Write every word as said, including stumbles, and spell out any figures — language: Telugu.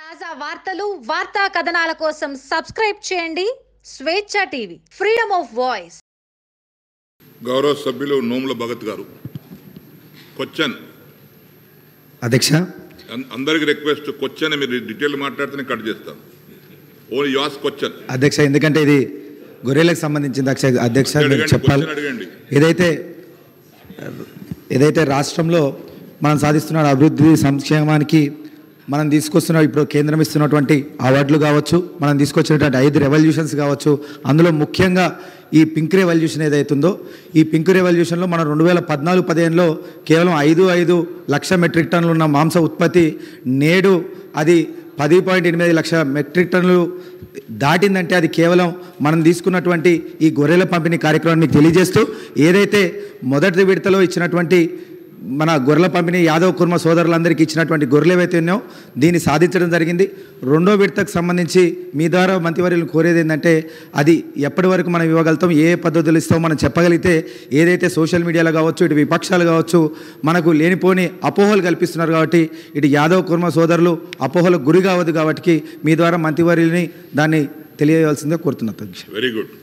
తాజా వార్తలు వార్తా కథనాల కోసం సబ్స్క్రైబ్ చేయండి స్వేచ్ఛ టీవీ ఫ్రీడమ్ ఆఫ్ వాయిస్. గౌరవ సభ్యులు నోముల భగత్ గారు. క్వశ్చన్ అధ్యక్ష, అందరికి రిక్వెస్ట్, క్వశ్చన్ మీరు డీటెయిల్ మాట్లాడితేనే కట్ చేస్తాను. ఓన్లీ యు ఆస్క్ క్వశ్చన్ అధ్యక్ష, ఎందుకంటే ఇది గొర్రెలకు సంబంధించింది అధ్యక్ష. మీరు చెప్పాలి. ఏదైతే ఏదైతే రాష్ట్రంలో మనం సాధిస్తున్న అభివృద్ధి సంక్షేమానికి మనం తీసుకొస్తున్న ఇప్పుడు కేంద్రం ఇస్తున్నటువంటి అవార్డులు కావచ్చు, మనం తీసుకొచ్చినటువంటి ఐదు రెవల్యూషన్స్ కావచ్చు, అందులో ముఖ్యంగా ఈ పింక్ రెవల్యూషన్ ఏదైతుందో ఈ పింక్ రెవల్యూషన్లో మనం రెండు వేల పద్నాలుగు పదిహేనులో కేవలం ఐదు ఐదు లక్ష మెట్రిక్ టన్నులు ఉన్న మాంస ఉత్పత్తి నేడు అది పది పాయింట్ ఎనిమిది లక్ష మెట్రిక్ టన్నులు దాటిందంటే అది కేవలం మనం తీసుకున్నటువంటి ఈ గొర్రెల పంపిణీ కార్యక్రమాన్ని మీకు తెలియజేస్తూ, ఏదైతే మొదటి విడతలో ఇచ్చినటువంటి మన గొర్రెల పంపిణీ యాదవ్ కుర్మ సోదరులందరికీ ఇచ్చినటువంటి గొర్రెలు ఏవైతే ఉన్నాయో దీన్ని సాధించడం జరిగింది. రెండో విడతకు సంబంధించి మీ ద్వారా మంత్రివర్యులు కోరేది ఏంటంటే అది ఎప్పటి వరకు మనం ఇవ్వగలుగుతాం, ఏ పద్ధతులు ఇస్తాం మనం చెప్పగలిగితే, ఏదైతే సోషల్ మీడియాలో కావచ్చు ఇటు విపక్షాలు కావచ్చు మనకు లేనిపోని అపోహలు కల్పిస్తున్నారు కాబట్టి ఇటు యాదవ్ కుర్మ సోదరులు అపోహలకు గురి కావద్దు కాబట్టి మీ ద్వారా మంత్రివర్యుల్ని దాన్ని తెలియవలసిందిగా కోరుతున్నారు. Very good.